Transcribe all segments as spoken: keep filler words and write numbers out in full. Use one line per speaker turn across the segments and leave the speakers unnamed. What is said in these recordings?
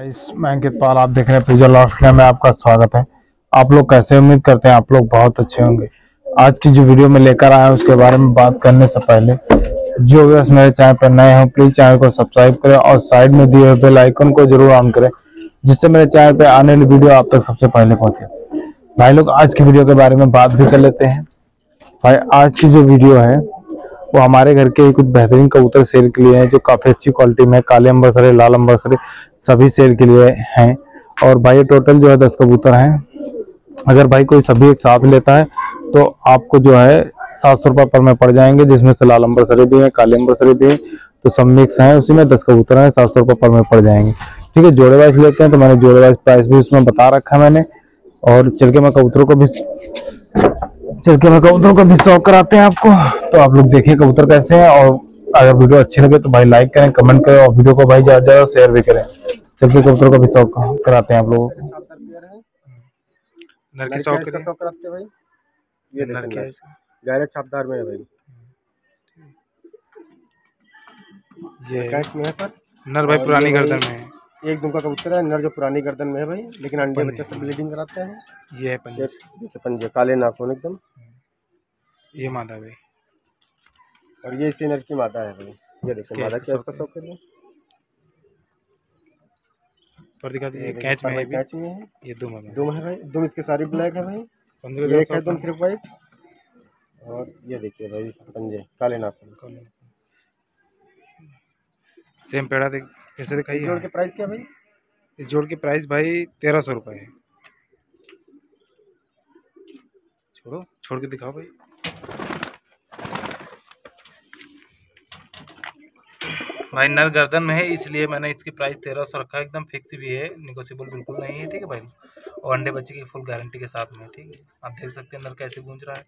Guys, मैं अंकित पाल, आप देख रहे हैं पिजन ऑस्ट्रेलिया में। आपका स्वागत है। आप लोग कैसे? उम्मीद करते हैं आप लोग बहुत अच्छे होंगे। आज की जो वीडियो में लेकर आया हूं उसके बारे में बात करने से पहले जो व्यूअर्स मेरे चैनल पर नए हैं प्लीज चैनल को सब्सक्राइब करें और साइड में दिए हुए बेल आइकन को जरूर ऑन करें, जिससे मेरे चैनल पर आने वाली वीडियो आप तक सबसे पहले पहुंचे। भाई लोग, आज की वीडियो के बारे में बात भी कर लेते हैं। भाई आज की जो वीडियो है वो हमारे घर के कुछ बेहतरीन कबूतर सेल के लिए हैं, जो काफी अच्छी क्वालिटी में काले अंबरसरी, लाल अंबरसरी सभी सेल के लिए हैं। और भाई टोटल जो है दस कबूतर हैं। अगर भाई कोई सभी एक साथ लेता है तो आपको जो है सात सौ रुपये पर में पड़ जाएंगे, जिसमें से लाल अंबरसरी भी है, काले अंबरसरी भी है, तो सब मिक्स हैं। उसी में दस कबूतर हैं, सात सौ रुपये पर में पड़ जाएंगे। ठीक है, जोड़े वाइज लेते हैं तो मैंने जोड़े वाइज प्राइस भी उसमें बता रखा है मैंने। और चल के मैं कबूतरों को भी चल के मैं कबूतरों को भी शौक कराते हैं आपको, तो आप लोग देखिए कबूतर कैसे हैं। और अगर वीडियो अच्छी लगे तो भाई लाइक करें, कमेंट करें और वीडियो को भाई ज्यादा ज्यादा शेयर भी करें। चल के कबूतरों को भी शौक कराते हैं आप लोगों को।
नर के शौक का शौक कराते हैं भाई। ये नर क्या है, गहरे छापदार में है भाई। ये कैच में है पर नर भाई पुरानी गर्दन में है। एक दुम का कबूतर है, नर जो पुरानी गर्दन में है भाई, लेकिन अंडे बच्चे सब ब्लीडिंग कराते हैं। ये है पंजे, देखिए पंजे काले नाखून एकदम। ये मादा भाई, और ये इसी नर की मादा है भाई। ये देखिए मादा क्या इसका शौक करिए पर दिखा दीजिए। कैच में है, कैच में है। ये दुम है, दुम है भाई। दुम इसके सारी ब्लैक है भाई। ये एक है दुम सिर्फ वाइट। और ये देखिए भाई पंजे काले नाखून। सेम पेड़ा देख कैसे दिखाई। जोड़ के प्राइस क्या भाई? इस जोड़ की प्राइस भाई तेरह सौ रुपये है। छोड़ो, छोड़ के दिखाओ भाई। भाई नर गर्दन में है इसलिए मैंने इसकी प्राइस तेरह सौ रखा है। एकदम फिक्स भी है, निगोशिएबल बिल्कुल नहीं है। ठीक है भाई, और अंडे बच्चे की फुल गारंटी के साथ में। ठीक है, आप देख सकते हैं नर कैसे गूंज रहा है।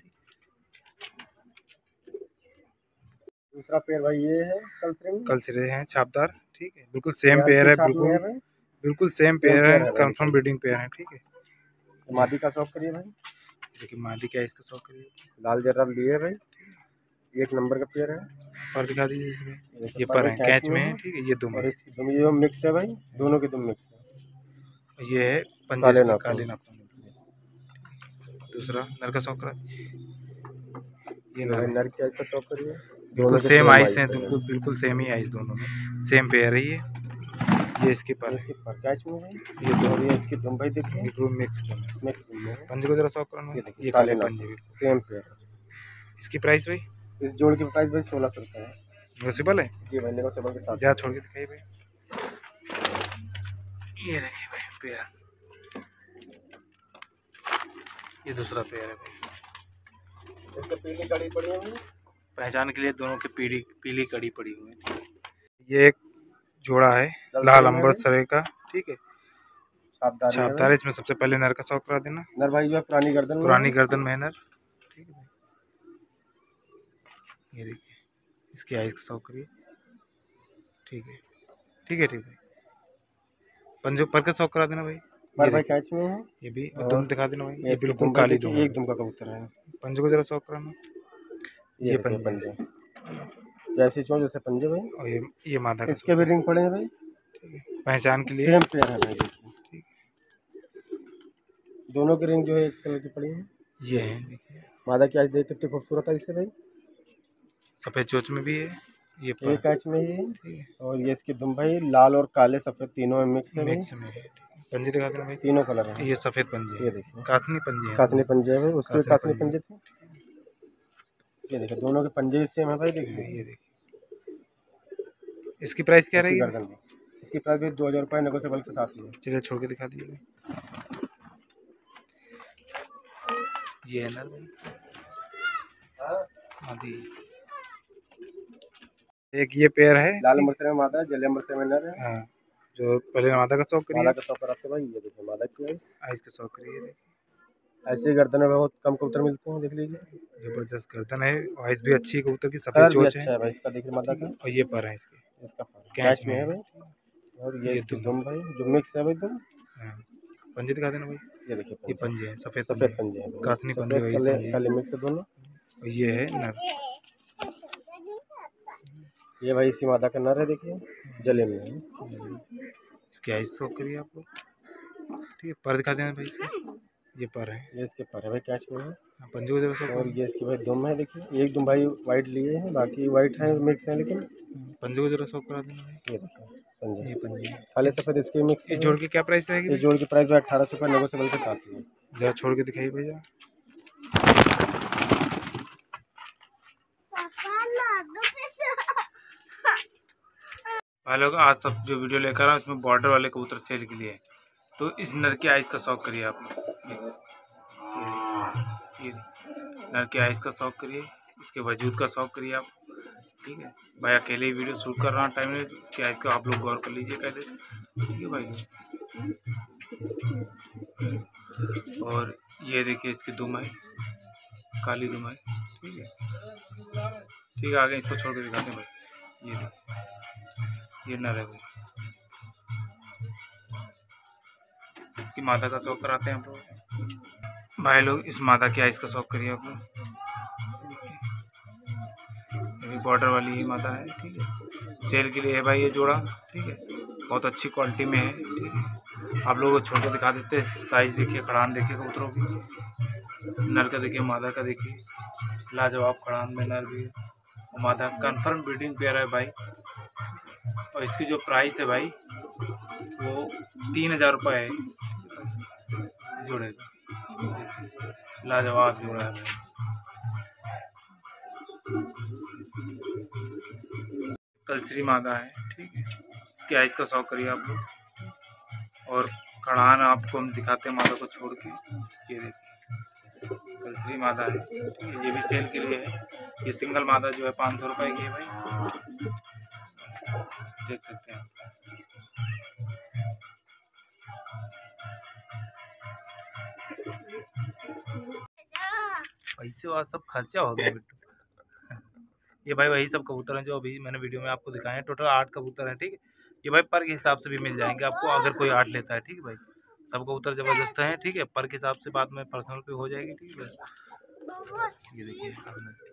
दूसरा पेयर भाई ये है कलसिरे में, कलसिरे हैं छापदार। ठीक है, बिल्कुल सेम पेयर है, बिल्कुल बिल्कुल सेम पेयर है, कंफर्म ब्रीडिंग पेयर है। ठीक है, मादी का शौक करिए भाई। देखिए मादी क्या है इसका शौक करिए। लाल जर्राब लिए भाई, एक नंबर का पेयर है। पर दिखा दीजिए इसमें, ये पर है कैच में है। ठीक है, ये दुम है, ये मिक्स है भाई, दोनों के दुम मिक्स है। ये है पंजे के काले नाखून। दूसरा नर का शौक करा, ये नर नर क्या इसका शौक करिए। बिल्कुल सेम आइस है, बिल्कुल बिल्कुल सेम ही आइस दोनों में, सेम पेयर है। ये ये इसके पर इसके पर कैच में है। ये दोनों ये इसकी दुम भाई देखिए, बिल्कुल मिक्स मिक्स पंजे को जरा शौक करना। ये काले पंजे सेम पेयर। इसकी प्राइस भाई, इस जोड़ की प्राइस भाई सोलह सौ रुपये है। नेगोशिएबल है जी भाई, नेगोशिएबल के साथ। जरा छोड़ के दिखाइए भाई। ये देखिए भाई पेयर, ये दूसरा पेयर है भाई। इसके पीली कड़ी पड़ी हुई है, पहचान के लिए दोनों के पीली पीली कड़ी पड़ी हुई है। ये एक जोड़ा है लाल अंबरसरी का। ठीक है, छापदार है। इसमें सबसे पहले नर का शौक करा देना। नर भाई जो है पुरानी गर्दन पुरानी गर्दन में है नर। ठीक है, ये देखिए इसकी आइज का शौक करिए। ठीक है ठीक है ठीक है, पंजो पर का शौक करा देना भाई। पर भाई कैच में है। ये भी दुम दिखा देना भाई, ये बिल्कुल काली दुम, एक दुम का कबूतर है। पंजे को जरा शौक कराना। ये पंजे जैसे चो जैसे पंजे भाई। और ये ये मादा का, इसके भी रिंग पड़े हैं भाई। ठीक है, पहचान के लिए सेम पेयर है भाई। ठीक, दोनों के रिंग जो है एक कलर की पड़ी है। ये है देखिए मादा की आज देख कितनी खूबसूरत है इससे भाई। सफ़ेद चोच में भी है, ये कैच में ही है। और ये इसकी दुम भाई लाल और काले सफ़ेद तीनों में मिक्स है। मिक्स में है। पंजे दिखा देना भाई, तीनों कलर है। ये सफ़ेद पंजे, ये देखिए कासनी पंजे, कासनी पंजे है भाई। उसके कासनी पंजे थे। ये देखिए दोनों के पंजे सेम है भाई। देखिए ये देखिए इसकी प्राइस क्या रहेगी? इसकी प्राइस भी दो हज़ार रुपये नेगोशिएबल के साथ ही। चलिए छोड़ के दिखा दीजिए। ये है ना भाई मादी, एक ये पेयर है लाल अंबरसरी में मादा, जले अंबरसरी में नर है। हाँ, जो पहले मादा का शौक करिए। मादा का शौक कराते भाई। ये देखिए मादा की आइस, आइस का शौक करिए। ऐसी गर्दन में बहुत कम कबूतर मिलते हैं, देख लीजिए जबरदस्त गर्दन है। आइस भी अच्छी कबूतर की, सफेद चोच है भाई इसका। देखिए मादा का, और ये पर है इसके, इसका कैच में है भाई। और ये इसकी दुम भाई जो मिक्स है भाई दुम। पंजे दिखा देना भाई। ये देखिए ये पंजे हैं, सफेद सफेद पंजे हैं, कासनी पंजे भाई, काले मिक्स है दोनों। और ये है नर, ये भाई इसी मादा का नर है। देखिए जले में है।
इसकी आइस शो करिए आप लोग, ठीक है। पर दिखा देना भाई इसके, ये पर है,
ये इसके पर है भाई, कैच में है।
पंजे को जरा शो
और ये इसके भाई दुम है, देखिए एक दुम भाई वाइट लिए हैं, बाकी वाइट है मिक्स है, लेकिन
पंजे को जरा शो करा देना भाई।
ये देखिए पंजे,
ये पंजे
खाली सफेद इसके मिक्स।
इस जोड़ की क्या प्राइस रहेगी?
इस जोड़ की प्राइस भाई अठारह सौ रुपये नेगोशिएबल के साथ है।
जरा छोड़ के दिखाइए भैया। भाई लोग आज सब जो वीडियो लेकर आए उसमें बॉर्डर वाले कबूतर सेल के लिए है, तो इस नर के आइस का शौक करिए आप। ये नर के आइस का शौक करिए, इसके वजूद का शौक करिए आप, ठीक है भाई। अकेले ही वीडियो शूट कर रहा हूँ टाइम में, इसके आइस का आप लोग गौर कर लीजिए कैसे, ठीक है भाई। और ये देखिए इसकी दुमाई, काली दुमाई, ठीक है ठीक है। आगे इसको छोड़ के दिखाते हैं भाई। ये देखिए ये नर है भाई, इसकी मादा का शौक कराते हैं आप लोग भाई लोग। इस मादा की आइस का शौक करिए आप लोग, बॉर्डर वाली ही मादा है, ठीक है। सेल के लिए है भाई ये जोड़ा, ठीक है। बहुत अच्छी क्वालिटी में है, ठीक है। आप लोगों को छोड़ के दिखा देते हैं। साइज देखिए, खड़ान देखिए कबूतरों की, नर का देखिए, मादा का देखिए, लाजवाब खड़ान में नर भी है, मादा कंफर्म ब्रीडिंग पेयर है भाई। और इसकी जो प्राइस है भाई वो तीन हज़ार रुपये है जोड़े का, लाजवाब जोड़ा है भाई। कलसरी मादा है, ठीक है। इसके आइस का शौक करिए आप लोग। और खड़ान आपको हम दिखाते हैं मादा को छोड़ के, ये देखिए कलसरी मादा है, ये भी सेल के लिए है। ये सिंगल मादा जो है पाँच सौ रुपये की है भाई, देख सकते हैं आप। पैसे वाला सब खर्चा हो गया बिट्टू। ये भाई वही सब कबूतर हैं जो अभी मैंने वीडियो में आपको दिखाए हैं। टोटल आठ कबूतर हैं, ठीक है। ये भाई पर के हिसाब से भी मिल जाएंगे आपको अगर कोई आठ लेता है, ठीक है भाई। सब कबूतर ज़बरदस्त हैं, ठीक है। पर के हिसाब से बाद में पर्सनल पे हो जाएगी, ठीक है। ये देखिए